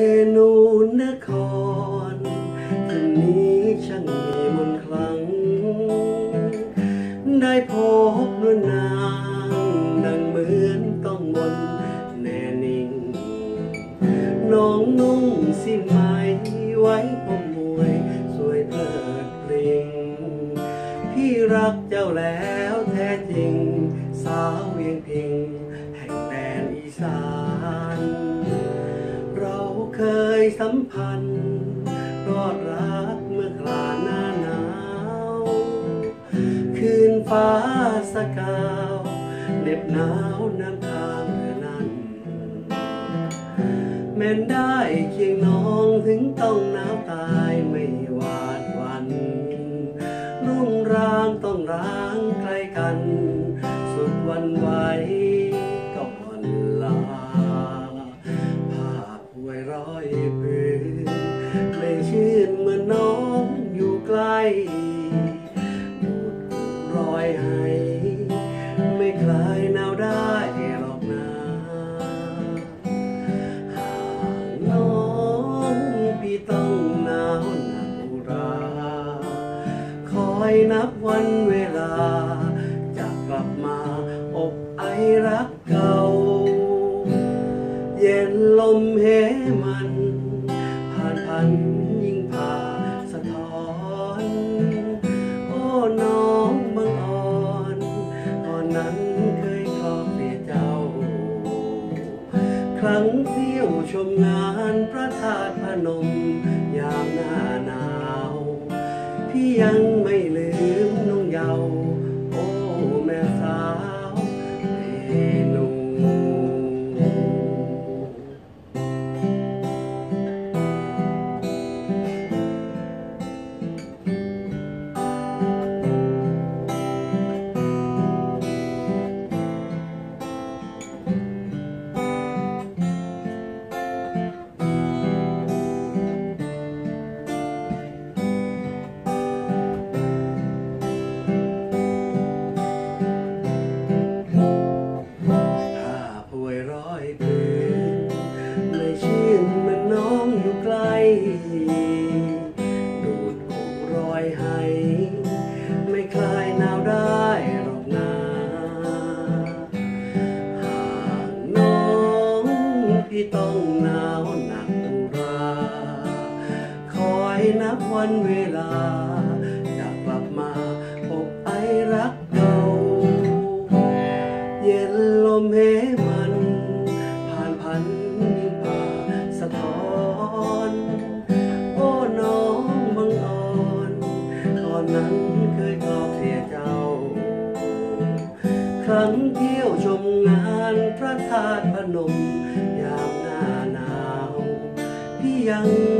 นูนครคืนนี้ช่างมีมนต์คลังได้พบนวลนางดังเหมือนต้องมนแน่นิ่งน้องนุ่งสิ้นไหมไว้ผมมวยสวยเพลิดเพลิงพี่รักเจ้าแล้วแท้จริงสาวเวียงพิงแห่งแดนอีสานเราเคยสัมพันธ์รอดรักเมื่อกลางหน้าหนาวคืนฟ้าสกาวเหน็บหนาวน้ำค้างเรือนั้นแม้นได้เคียงน้องถึงต้องหนาวตายไม่หวาดหวั่นรุ่งร่างต้องร้างใกล้กันสุดวันไหวก่อนลาภาพหวยร้อยปืนไม่ชื่นเมื่อน้องอยู่ใกล้ดูดรอยให้ไม่คลายหนาวได้หรอกนะหากน้องพี่ต้องหนาวหนักอุราคอยนับวันเวลาจะกลับมาอบไอรักเก่าเย็นลมเหมันผ่านพันยิ่งผ่าสะท้อนโอ้น้องบังอ่อนก่อนนั้นเคยคลอเสียเจ้าครั้งเที่ยวชมงานพระธาตุพนมยามหน้าหนาวพี่ยังไม่ลืมน้องเยาว์โอ้แม่สาวเรนูไม่ชื่นเหมือนน้องอยู่ใกล้ดูดอกรอยให้ไม่คลายหนาวได้หรอกนะหากน้องพี่ต้องหนาวหนักอุราคอยนับวันเวลาจะกลับมาพบไอรักเก่าเย็นลมเหมันผ่านพันสะท้อนโอ้น้องบังอ่อนก่อนนั้นเคยกอบเสียเจ้าครั้งเที่ยวชมงานพระธาตุพนมยามหน้าหนาวพี่ยัง